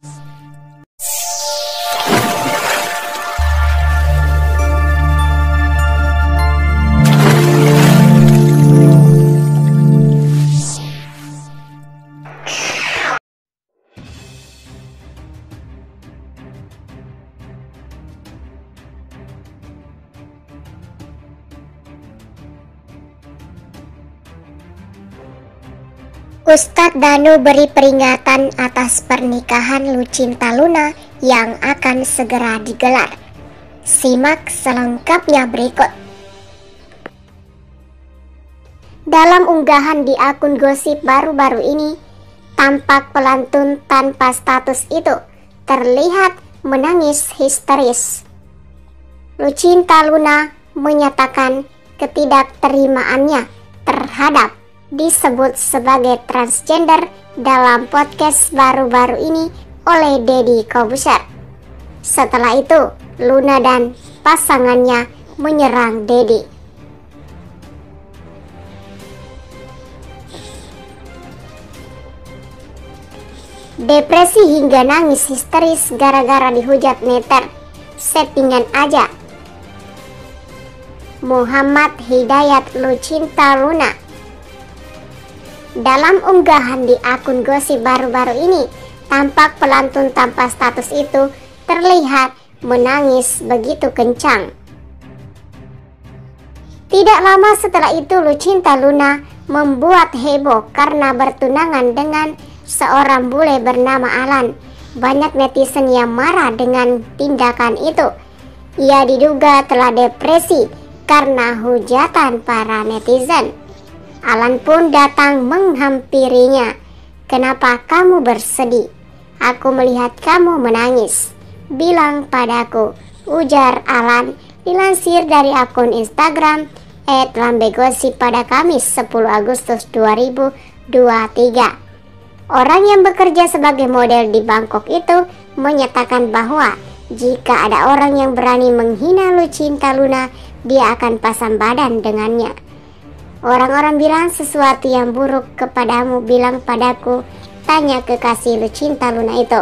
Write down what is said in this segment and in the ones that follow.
Ustadz Danu beri peringatan atas pernikahan Lucinta Luna yang akan segera digelar. Simak selengkapnya berikut. Dalam unggahan di akun gosip baru-baru ini, tampak pelantun tanpa status itu terlihat menangis histeris. Lucinta Luna menyatakan ketidakterimaannya terhadap disebut sebagai transgender dalam podcast baru-baru ini oleh Deddy Corbuzier. Setelah itu, Luna dan pasangannya menyerang Deddy. Depresi hingga nangis histeris gara-gara dihujat neter. Settingan aja. Muhammad Hidayat Lucinta Luna. Dalam unggahan di akun gosip baru-baru ini, tampak pelantun tanpa status itu terlihat menangis begitu kencang. Tidak lama setelah itu, Lucinta Luna membuat heboh karena bertunangan dengan seorang bule bernama Alan. Banyak netizen yang marah dengan tindakan itu. Ia diduga telah depresi karena hujatan para netizen. Alan pun datang menghampirinya. "Kenapa kamu bersedih? Aku melihat kamu menangis. Bilang padaku," ujar Alan dilansir dari akun Instagram @lambegosip pada Kamis 10 Agustus 2023. Orang yang bekerja sebagai model di Bangkok itu menyatakan bahwa jika ada orang yang berani menghina Lucinta Luna, dia akan pasang badan dengannya. "Orang-orang bilang sesuatu yang buruk kepadamu, bilang padaku," tanya kekasih Lucinta Luna itu.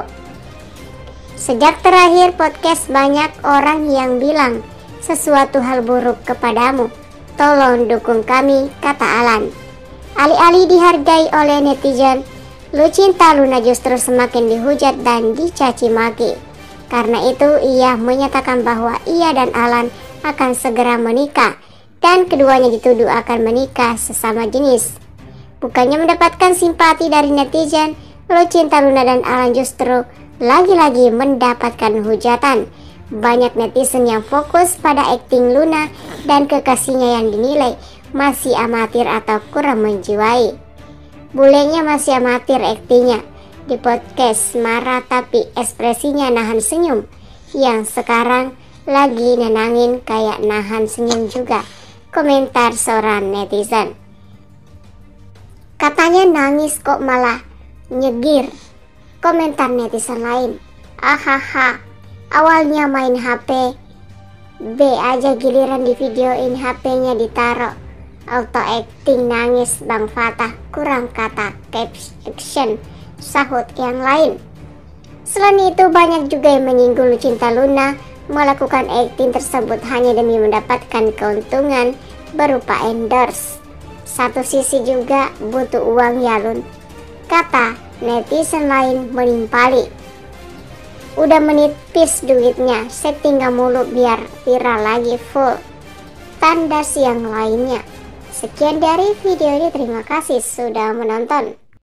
"Sejak terakhir podcast banyak orang yang bilang sesuatu hal buruk kepadamu. Tolong dukung kami," kata Alan. Alih-alih dihargai oleh netizen, Lucinta Luna justru semakin dihujat dan dicaci maki. Karena itu ia menyatakan bahwa ia dan Alan akan segera menikah dan keduanya dituduh akan menikah sesama jenis. Bukannya mendapatkan simpati dari netizen, Lucinta Luna dan Alan justru lagi-lagi mendapatkan hujatan. Banyak netizen yang fokus pada akting Luna dan kekasihnya yang dinilai masih amatir atau kurang menjiwai. Bulenya masih amatir aktingnya. Di podcast marah tapi ekspresinya nahan senyum. Yang sekarang lagi nenangin kayak nahan senyum juga, komentar seorang netizen. "Katanya nangis kok malah nyegir," komentar netizen lain. "Ahaha, awalnya main HP, B aja giliran di videoin HP-nya ditaro. Auto acting nangis Bang Fatah, kurang kata caption," sahut yang lain. Selain itu, banyak juga yang menyinggung Lucinta Luna melakukan akting tersebut hanya demi mendapatkan keuntungan berupa endorse. "Satu sisi juga butuh uang ya Lun," kata netizen lain menimpali. "Udah menipis duitnya, settingnya mulu biar viral lagi full," tanda yang lainnya. Sekian dari video ini, terima kasih sudah menonton.